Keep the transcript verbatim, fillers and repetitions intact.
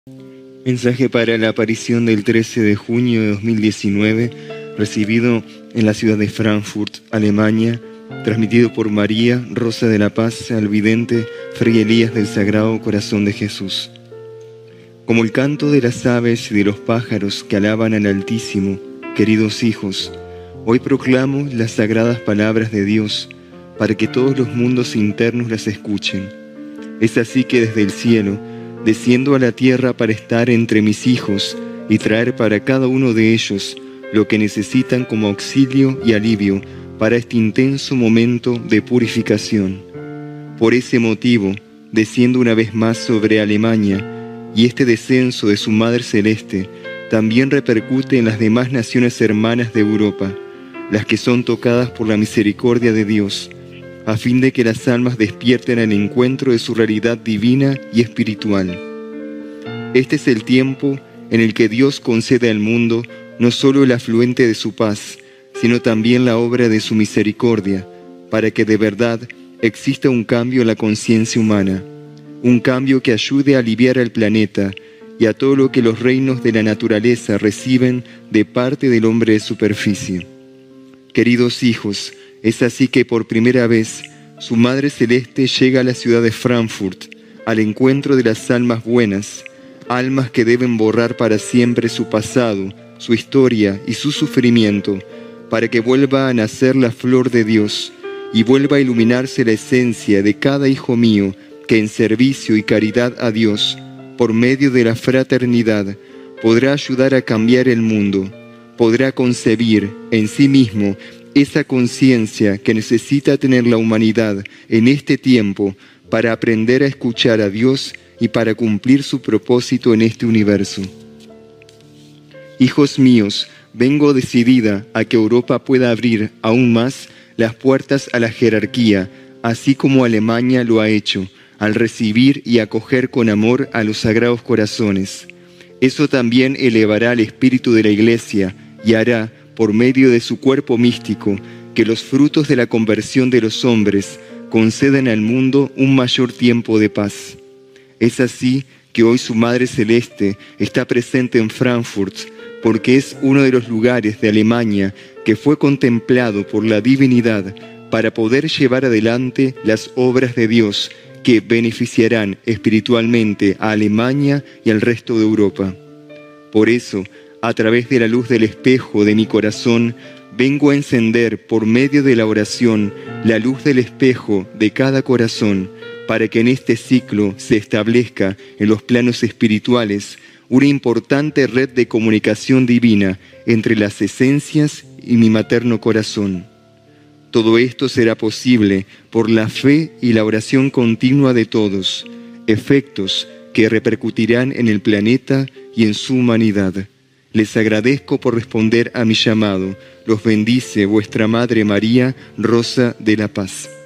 Mensaje para la aparición del trece de junio de dos mil diecinueve, recibido en la ciudad de Frankfurt, Alemania, transmitido por María Rosa de la Paz al vidente Fray Elías del Sagrado Corazón de Jesús. Como el canto de las aves y de los pájaros que alaban al Altísimo, queridos hijos, hoy proclamo las sagradas palabras de Dios para que todos los mundos internos las escuchen. Es así que desde el cielo desciendo a la tierra para estar entre mis hijos y traer para cada uno de ellos lo que necesitan como auxilio y alivio para este intenso momento de purificación. Por ese motivo, desciendo una vez más sobre Alemania, y este descenso de su Madre Celeste también repercute en las demás naciones hermanas de Europa, las que son tocadas por la misericordia de Dios, a fin de que las almas despierten al encuentro de su realidad divina y espiritual. Este es el tiempo en el que Dios concede al mundo no solo el afluente de su paz, sino también la obra de su misericordia, para que de verdad exista un cambio en la conciencia humana, un cambio que ayude a aliviar al planeta y a todo lo que los reinos de la naturaleza reciben de parte del hombre de superficie. Queridos hijos, es así que por primera vez su Madre Celeste llega a la ciudad de Frankfurt, al encuentro de las almas buenas, almas que deben borrar para siempre su pasado, su historia y su sufrimiento, para que vuelva a nacer la flor de Dios y vuelva a iluminarse la esencia de cada hijo mío que en servicio y caridad a Dios, por medio de la fraternidad, podrá ayudar a cambiar el mundo, podrá concebir en sí mismo esa conciencia que necesita tener la humanidad en este tiempo para aprender a escuchar a Dios y para cumplir su propósito en este universo. Hijos míos, vengo decidida a que Europa pueda abrir aún más las puertas a la jerarquía, así como Alemania lo ha hecho, al recibir y acoger con amor a los sagrados corazones. Eso también elevará el espíritu de la Iglesia y hará, por medio de su cuerpo místico, que los frutos de la conversión de los hombres concedan al mundo un mayor tiempo de paz. Es así que hoy su Madre Celeste está presente en Frankfurt, porque es uno de los lugares de Alemania que fue contemplado por la divinidad para poder llevar adelante las obras de Dios que beneficiarán espiritualmente a Alemania y al resto de Europa. Por eso, a través de la luz del espejo de mi corazón, vengo a encender por medio de la oración la luz del espejo de cada corazón, para que en este ciclo se establezca en los planos espirituales una importante red de comunicación divina entre las esencias y mi materno corazón. Todo esto será posible por la fe y la oración continua de todos, efectos que repercutirán en el planeta y en su humanidad. Les agradezco por responder a mi llamado. Los bendice vuestra Madre María Rosa de la Paz.